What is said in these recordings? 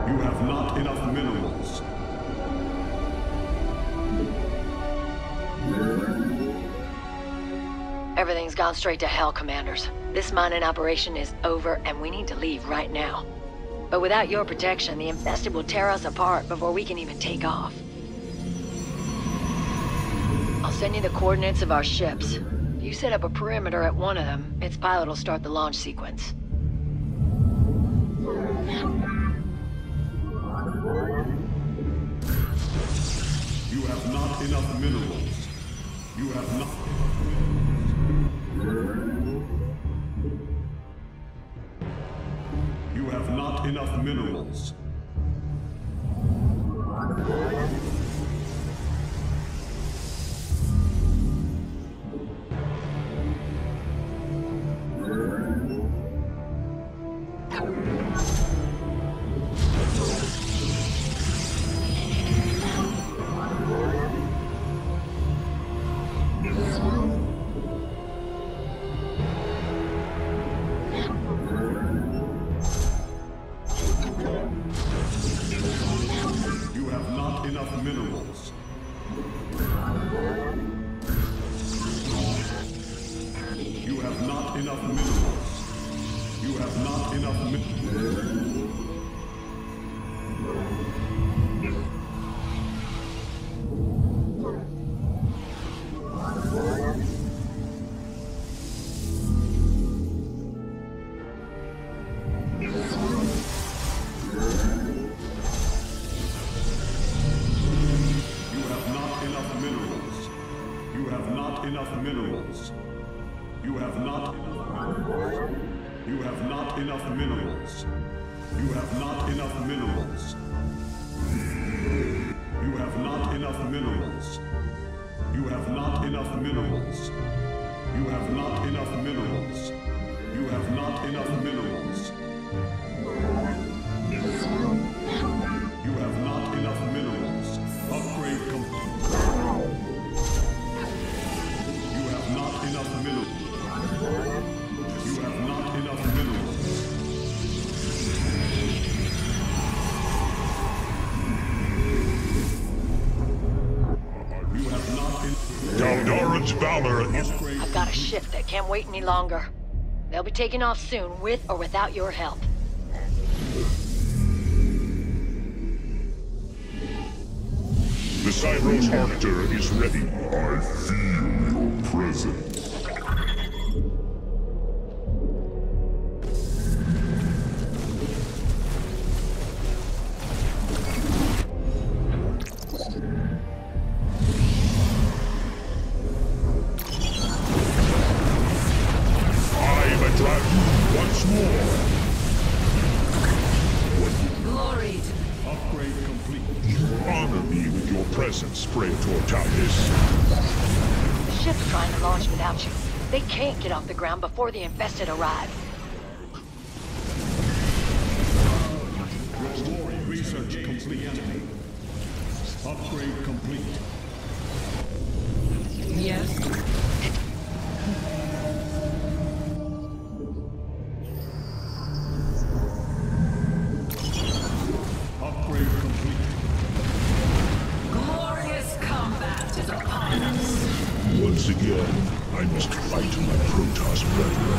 You have not enough minerals. Everything's gone straight to hell, Commanders. This mining operation is over, and we need to leave right now. But without your protection, the infested will tear us apart before we can even take off. I'll send you the coordinates of our ships. If you set up a perimeter at one of them, its pilot will start the launch sequence. You have not enough minerals. You have not... You have not enough minerals. I've got a ship that can't wait any longer. They'll be taking off soon, with or without your help. The Cyber's Arbiter is ready. I feel your presence. Get off the ground before the infested arrive. Research complete. Upgrade complete. Yes. Upgrade complete. Glorious combat is upon us. Once again, I must fight my Protoss brethren.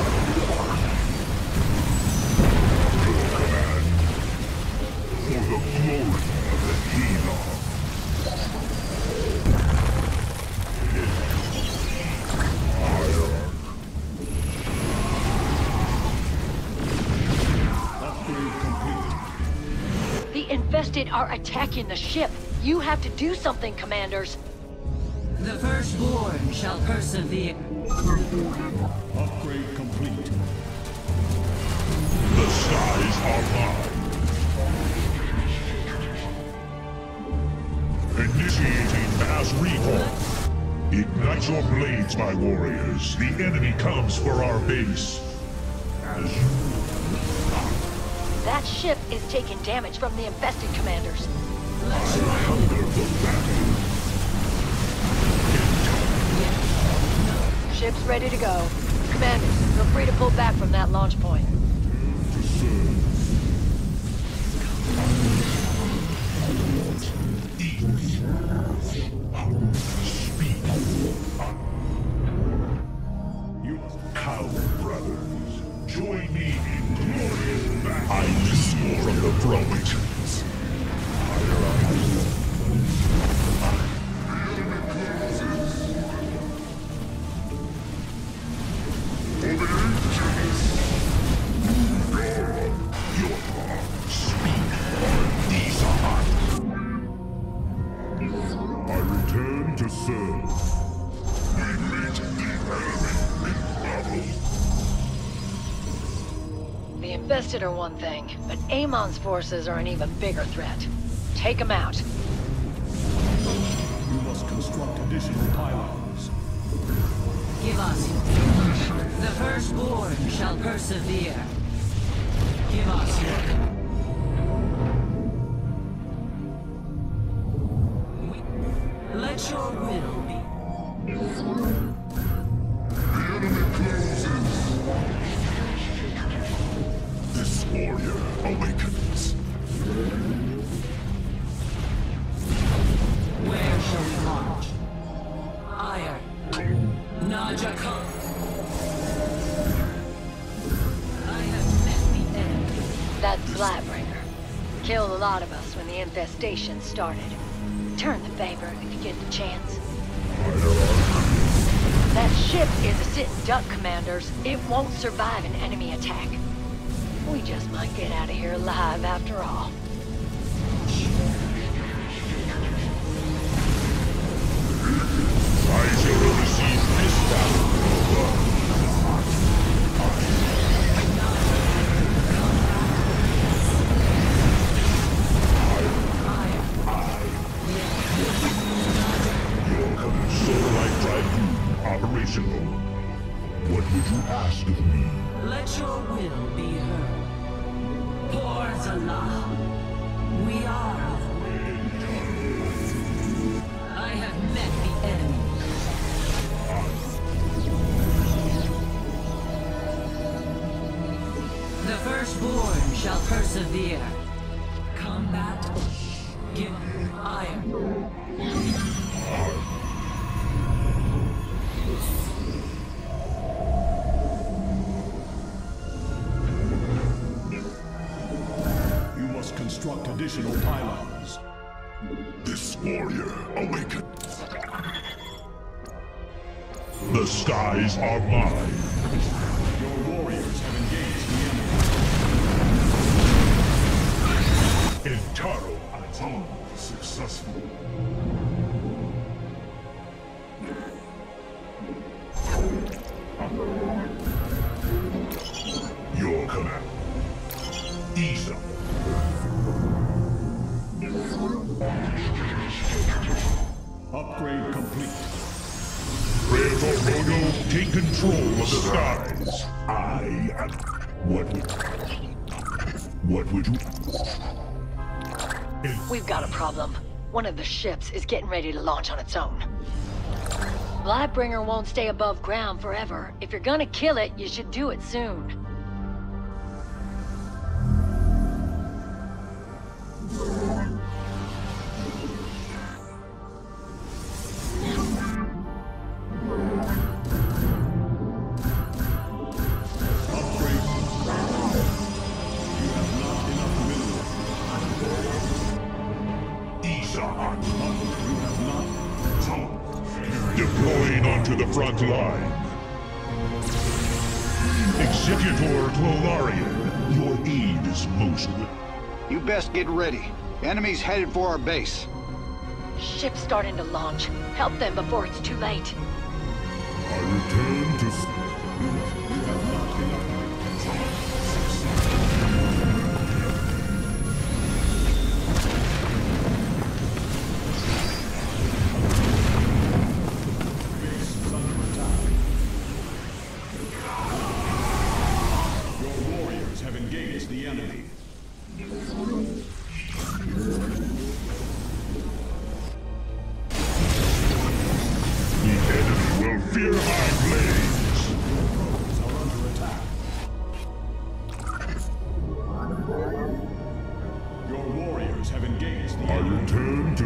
Your command. For the glory of the Hela. Upgrade complete. The infested are attacking the ship. You have to do something, Commanders. The firstborn shall persevere. Upgrade complete. The skies are mine. Initiating mass recall. Ignite your blades, my warriors. The enemy comes for our base. As you... That ship is taking damage from the infested, Commanders. I hunger for battle. Ship's ready to go. Commanders, feel free to pull back from that launch point. Coward brothers, join me in glorious battle. I lead from the provinces. I return to serve. We meet the enemy in battle. The infested are one thing, but Amon's forces are an even bigger threat. Take them out. You must construct additional pylons. Give us. The firstborn shall persevere. Give us. Let your will be. The enemy closes. This warrior awakens. Where shall we march? Iron. Najakon. I have met the enemy. That's Blightbringer. Killed a lot of us when the infestation started. Return the favor if you get the chance. That ship is a sitting duck, Commanders. It won't survive an enemy attack. We just might get out of here alive after all. I shall receive this battle. Your Solarite Typhoon operational. What would you ask of me? Let your will be heard. Porzalah. We are of I have met the enemy. The firstborn shall persevere. Combat. Give iron. You must construct additional pylons. This warrior awakens. The skies are mine. Your warriors have engaged the enemy. Intaro Atom successful. Your command. Isa. Upgrade complete. Red Torpedo, take control of the skies. I am... What would you... We've got a problem. One of the ships is getting ready to launch on its own. Blightbringer won't stay above ground forever. If you're gonna kill it, you should do it soon. Deploying onto the front line. Executor Clolarian, your aid is most welcome. You best get ready. Enemy's headed for our base. Ship's starting to launch. Help them before it's too late. I return to... You have not enough. The enemy. The enemy will fear my blades.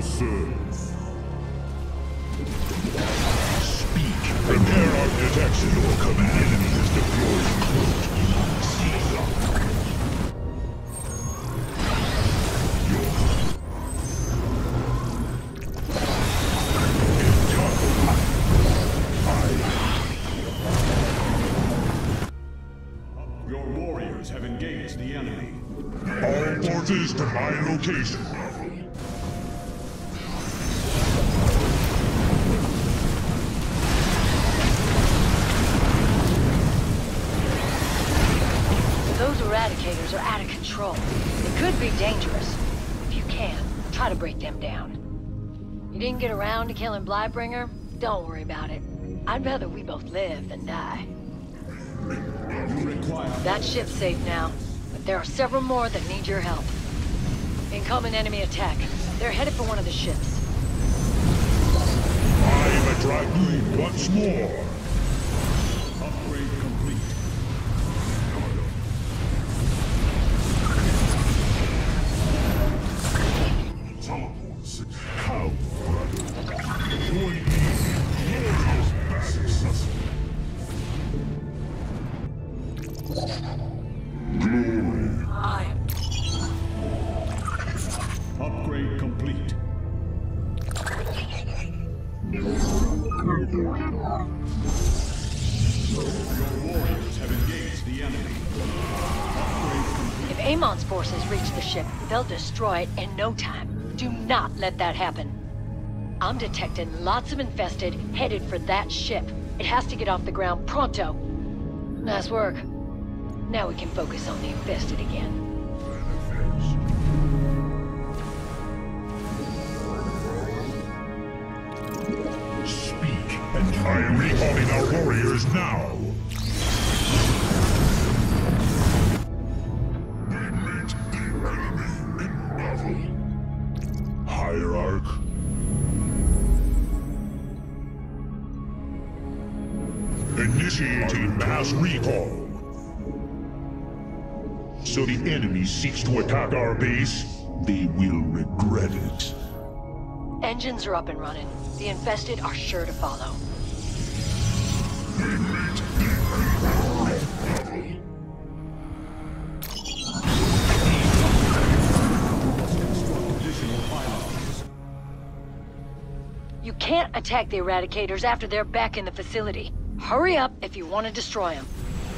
serve. Speak. Prepare our detection. Your command. Enemy is deployed close. Seize up. Your warriors have engaged the enemy. All forces to my location. Those eradicators are out of control. They could be dangerous. If you can, try to break them down. You didn't get around to killing Blightbringer? Don't worry about it. I'd rather we both live than die. You require... That ship's safe now, but there are several more that need your help. Incoming enemy attack. They're headed for one of the ships. I'm a Dragoon once more. Upgrade complete. How, brother? Join me in glorious successful. Glory. I am. Upgrade complete. Your warriors have engaged the enemy. Upgrade complete. If Amon's forces reach the ship, they'll destroy it in no time. Do not let that happen. I'm detecting lots of infested headed for that ship. It has to get off the ground pronto. Nice work. Now we can focus on the infested again. Speak, and I am recalling our warriors now. We meet the enemy in battle. Hierarch. Initiating mass recall. So the enemy seeks to attack our base, they will regret it. Engines are up and running. The infested are sure to follow. We meet the enemy in battle. Additional pylons. You can't attack the Eradicators after they're back in the facility. Hurry up if you want to destroy them.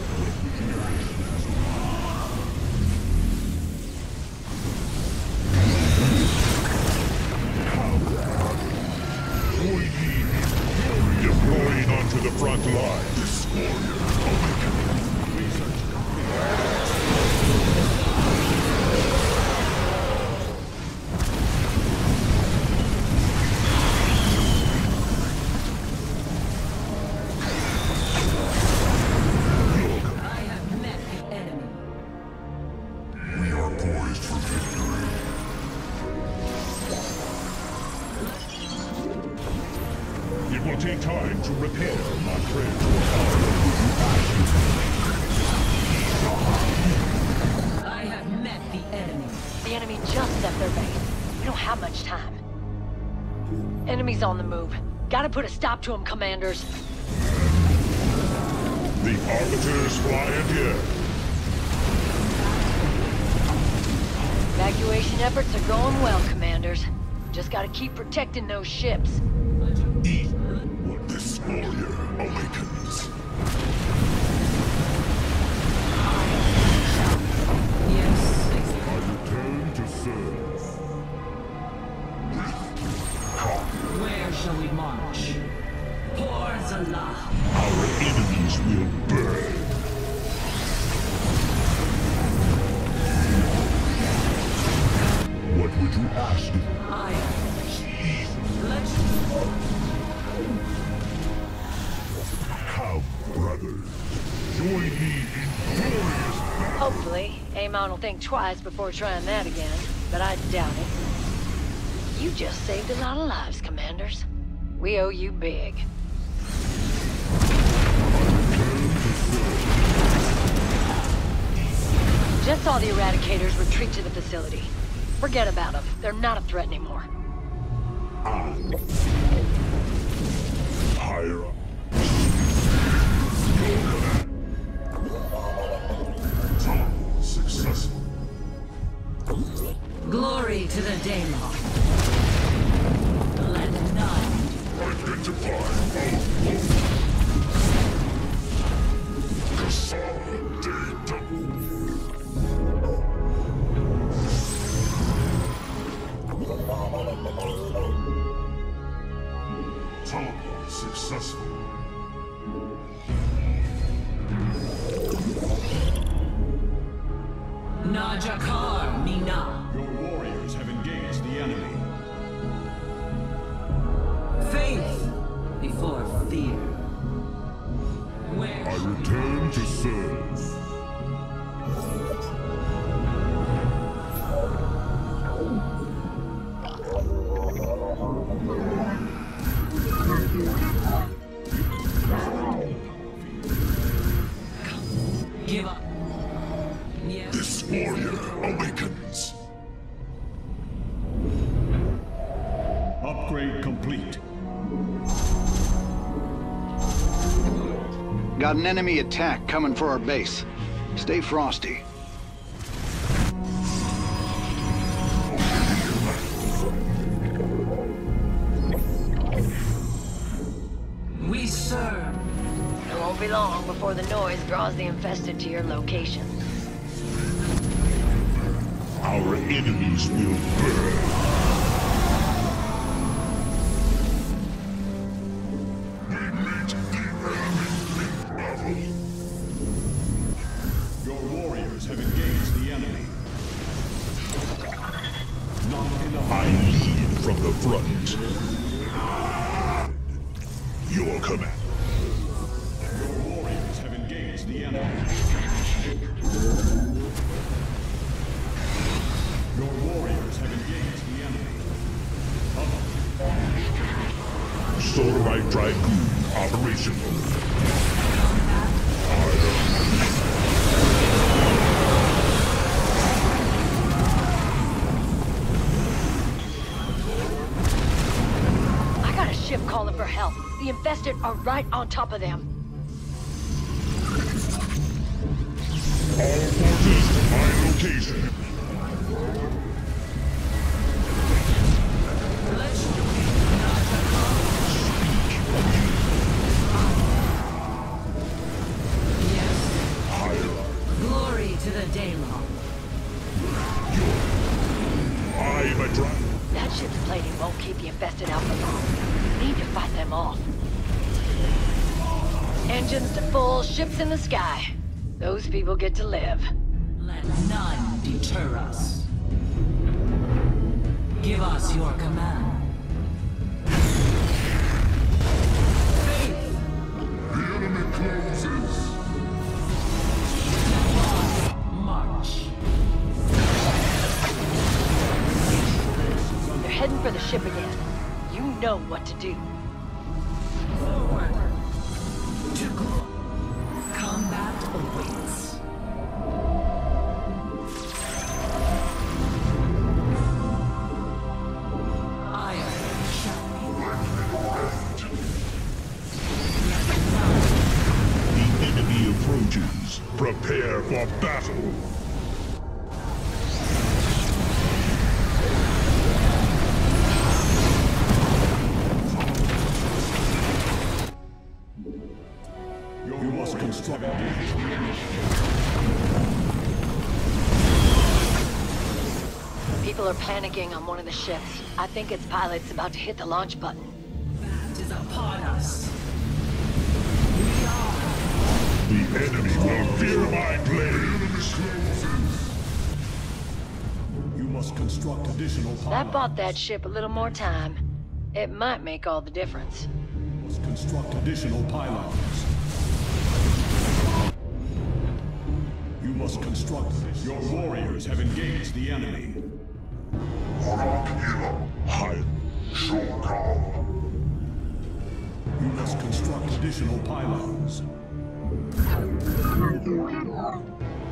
Deploying onto the front line. Destroyer awakening. Research I have met the enemy. we are poised for victory. It will take time to repair, my friend. I have met the enemy. The enemy just left their base. We don't have much time. Enemy's on the move. Gotta put a stop to them, commanders. The arbiters fly again. Evacuation efforts are going well, commanders. Just gotta keep protecting those ships. Eat what destroyer awakens. Yes. I return to serve. Where shall we march? Porzala. Our enemies will burn. What would you ask? I am. Let's Come, brothers. Join me in glorious battle. Hopefully, Amon will think twice before trying that again, but I doubt it. You just saved a lot of lives, commanders. We owe you big. Just saw the Eradicators retreat to the facility. Forget about them. They're not a threat anymore. Higher up. Successful. Glory to the Daemon. Let none. Identify. Teleport successful. Najakar Mina. Your warriors have engaged the enemy. Faith before fear. Where? I return to serve. Give up. Yes. This warrior awakens. Upgrade complete. Got an enemy attack coming for our base. Stay frosty. We serve. It won't be long before the noise draws the infested to your location. Our enemies will burn. Your warriors have engaged the enemy. Not enough. I lead from the front. Your command. Your warriors have engaged the enemy. Your warriors have engaged the enemy. Solarite Dragoon operational. I got a ship calling for help. The infested are right on top of them. All forces to my location. Glory to the Daemon. I'm a dragon. That ship's plating won't keep the infested out for long. We need to fight them off. Engines to full, ships in the sky. Those people get to live. Let none deter us. Give us your command. The enemy closes. March. They're heading for the ship again. You know what to do. Forward. To glory. Combat awaits. Iron shall be The enemy approaches. Prepare for battle. You must construct engage. People are panicking on one of the ships. I think its pilot's about to hit the launch button. that is upon us. The enemy will fear my blade. You must construct additional That pylons. bought that ship a little more time. It might make all the difference. You must construct additional pylons. You must construct. Your warriors have engaged the enemy. Hide. You must construct additional pylons.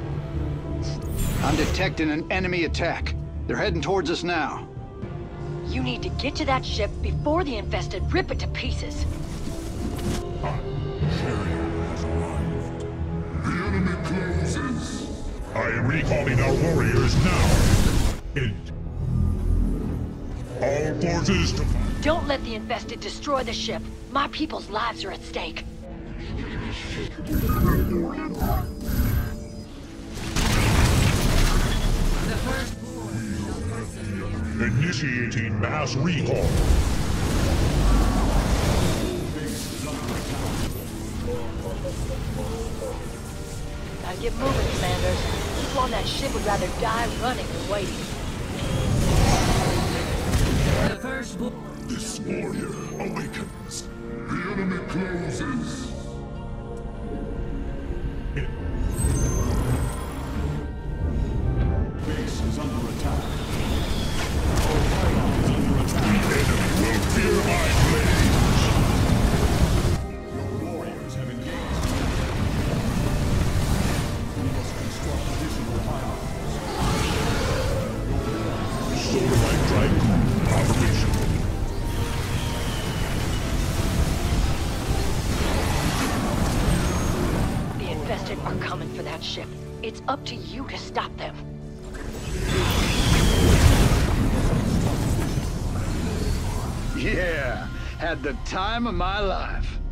I'm detecting an enemy attack. They're heading towards us now. You need to get to that ship before the infested rip it to pieces. The enemy closes. I am recalling our warriors now. All forces to... Don't let the infested destroy the ship. My people's lives are at stake. Initiating mass recall. Gotta get moving, Commanders. People on that ship would rather die running than waiting. The first This warrior awakens. The enemy closes. Base is under attack. The enemy will fear my blades. Your warriors have engaged. You must construct additional firearms. Solarite Dragon operational. The infested are coming for that ship. It's up to you to stop them. Yeah, had the time of my life.